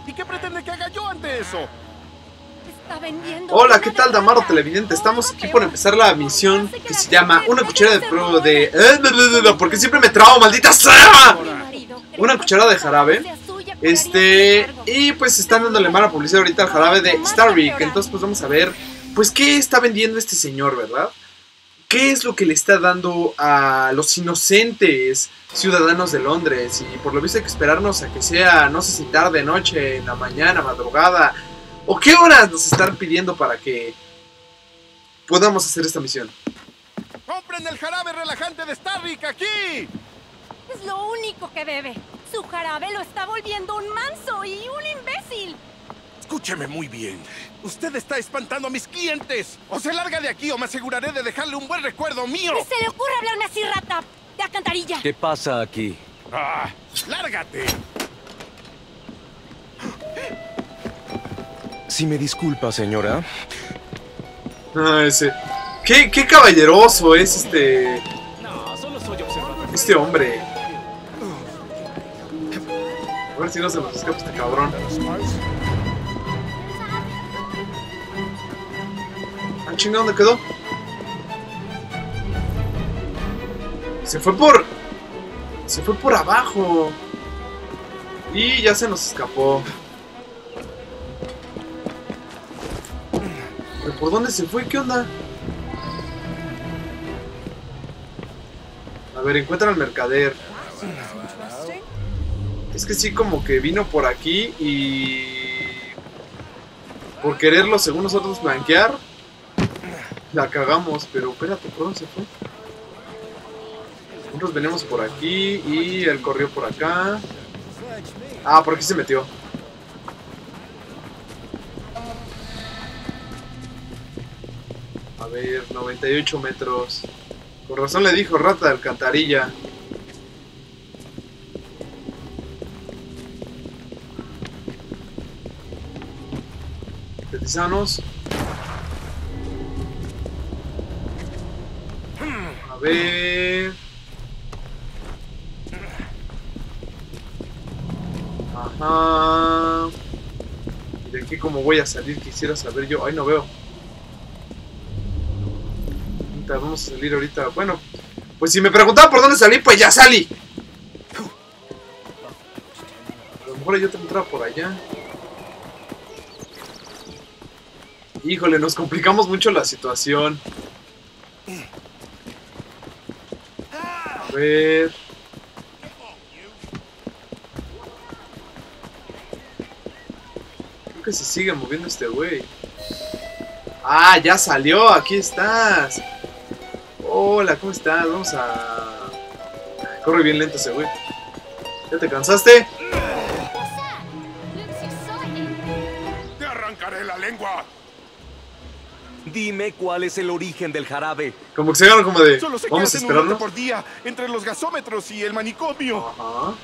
¿Y qué pretende que haga yo ante eso? Está vendiendo. Hola, ¿qué tal, Damaro Televidente? Estamos aquí por empezar la misión que se llama Una cucharada de prueba de... porque siempre me trabo, maldita sea. Una cucharada de jarabe. Y pues están dándole mala publicidad ahorita al jarabe de Starrick. Entonces pues vamos a ver, pues qué está vendiendo este señor, ¿verdad? ¿Qué es lo que le está dando a los inocentes ciudadanos de Londres? Y por lo visto hay que esperarnos a que sea, no sé si tarde, noche, en la mañana, madrugada, o qué horas nos están pidiendo para que podamos hacer esta misión. ¡Compren el jarabe relajante de Starrick aquí! Es lo único que bebe. Su jarabe lo está volviendo un manso y un imbécil. Escúcheme muy bien. Usted está espantando a mis clientes. O se larga de aquí o me aseguraré de dejarle un buen recuerdo mío. ¿Qué se le ocurre hablarme así, rata de alcantarilla? ¿Qué pasa aquí? ¡Ah! ¡Lárgate! Si me disculpa, señora. Ah, ese... ¿Qué caballeroso es este... No, solo soy observador. este hombre? A ver si no se nos escapa este cabrón. Ah, chinga, ¿dónde quedó? Se fue por abajo. Y ya se nos escapó. ¿Pero por dónde se fue? ¿Qué onda? A ver, encuentra al mercader. Es que sí, como que vino por aquí y... por quererlo, según nosotros, blanquear, la cagamos. Pero espérate, ¿por dónde se fue? Nosotros venimos por aquí y él corrió por acá. Ah, por aquí se metió. A ver, 98 metros. Con razón le dijo rata de alcantarilla. Petisanos. A ver. Ajá. ¿Y de aquí cómo voy a salir? Quisiera saber yo. Ay, no veo. Vamos a salir ahorita. Bueno, pues si me preguntaban por dónde salir, pues ya salí. A lo mejor hay otra entrada por allá. Híjole, nos complicamos mucho la situación. A ver. Creo que se sigue moviendo este güey. Ah, ya salió, aquí estás. Hola, ¿cómo estás? Vamos a... Corre bien lento ese güey. ¿Ya te cansaste? ¡Te arrancaré la lengua! Dime cuál es el origen del jarabe. Como que se agarran como de... Solo sé que Vamos a hacen un lote esperarnos. por día entre los gasómetros y el manicomio. Ajá.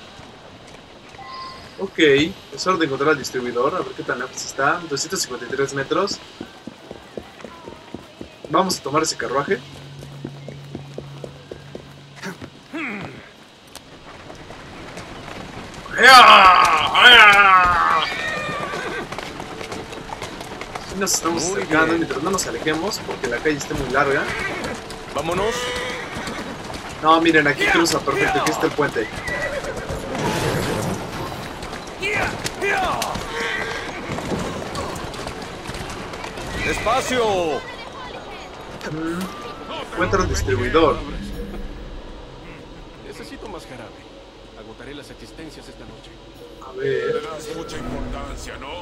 Ok, es hora de encontrar al distribuidor. A ver qué tan lejos está. 253 metros. Vamos a tomar ese carruaje. Y nos estamos Muy acercando bien. mientras no nos alejemos porque la calle está muy larga. Vámonos. No, miren, aquí cruza perfecto, aquí está el puente. ¡Despacio! Encuentra el distribuidor. Necesito más jarabe. Agotaré las existencias esta noche. A ver. Le das mucha importancia, ¿no?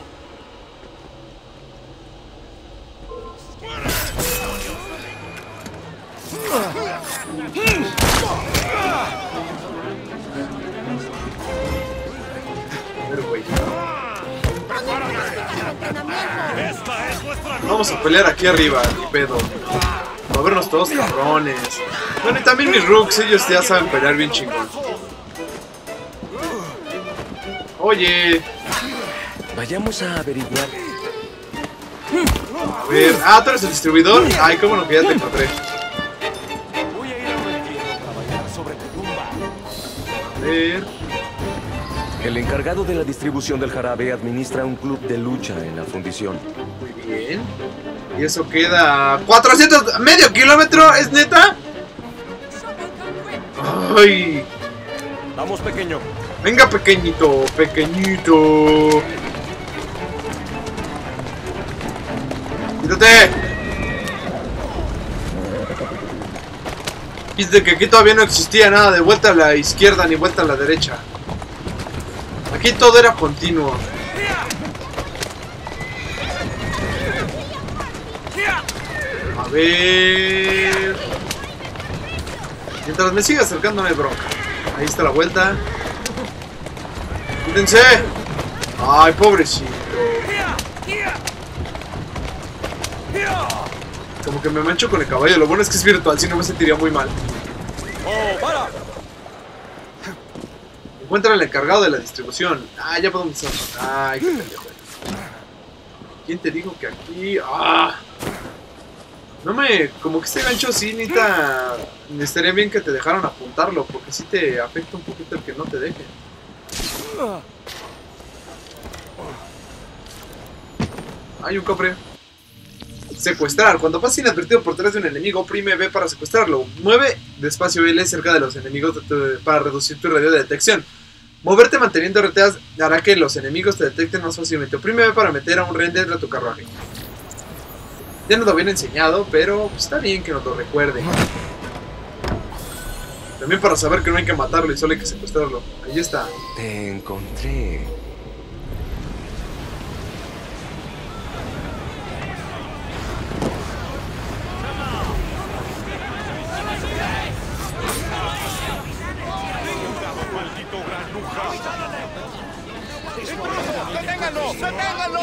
A ver, güey. ¡Esta es vuestra... Vamos a pelear aquí arriba, ni pedo. A vernos todos cabrones. Bueno, y también mis rooks, ellos ya saben pelear bien chingón. Oye. Vayamos a averiguar. A ver. Ah, ¿tú eres el distribuidor? Ay, cómo no, que ya te encontré. Voy a ir a un entierro para bailar sobre tu tumba. A ver. El encargado de la distribución del jarabe administra un club de lucha en la fundición. Muy bien. Y eso queda 400, medio kilómetro, ¿es neta? Ay. Vamos, pequeño. Venga, pequeñito, pequeñito. Quítate. Viste que aquí todavía no existía nada de vuelta a la izquierda ni vuelta a la derecha. Aquí todo era continuo. A ver. Mientras me siga acercando no hay bronca. Ahí está la vuelta. Quítense. Ay, pobrecito. Como que me mancho con el caballo. Lo bueno es que es virtual, si no me sentiría muy mal. ¡Oh, para! Encuentra el encargado de la distribución. Ah, ya podemos hacerlo. Ay, qué pendejo. ¿Quién te dijo que aquí? Ah. No me... Como que este gancho sí necesita... Estaría bien que te dejaran apuntarlo, porque sí te afecta un poquito el que no te deje. Hay un cofre. Secuestrar. Cuando pases inadvertido por detrás de un enemigo, oprime B para secuestrarlo. Mueve despacio L cerca de los enemigos para reducir tu radio de detección. Moverte manteniendo RT hará que los enemigos te detecten más fácilmente. Oprime B para meter a un rehén dentro de tu carruaje. Ya nos lo habían enseñado, pero está bien que nos lo recuerde. También para saber que no hay que matarlo y solo hay que secuestrarlo. Ahí está. Te encontré. ¡Deténganlo! ¡Deténganlo!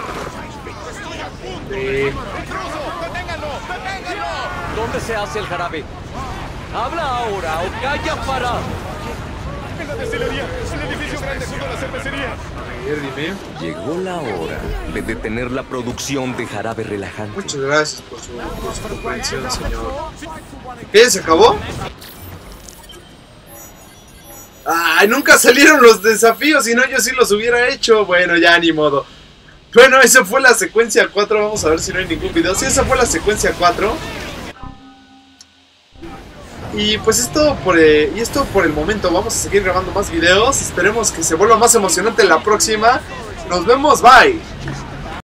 ¡Deténganlo! ¡Deténganlo! ¿Dónde se hace el jarabe? ¡Habla ahora o calla para! En la destilería, el edificio grande junto a la cervecería. A ver, dime. Llegó la hora de detener la producción de jarabe relajante. Muchas gracias por su comprensión, señor. ¿Qué? ¿Se acabó? ¡Ay! Nunca salieron los desafíos, si no yo sí los hubiera hecho. Bueno, ya ni modo. Bueno, esa fue la secuencia 4. Vamos a ver si no hay ningún video. Sí, esa fue la secuencia 4. Y pues es todo por el momento. Vamos a seguir grabando más videos. Esperemos que se vuelva más emocionante la próxima. Nos vemos, bye.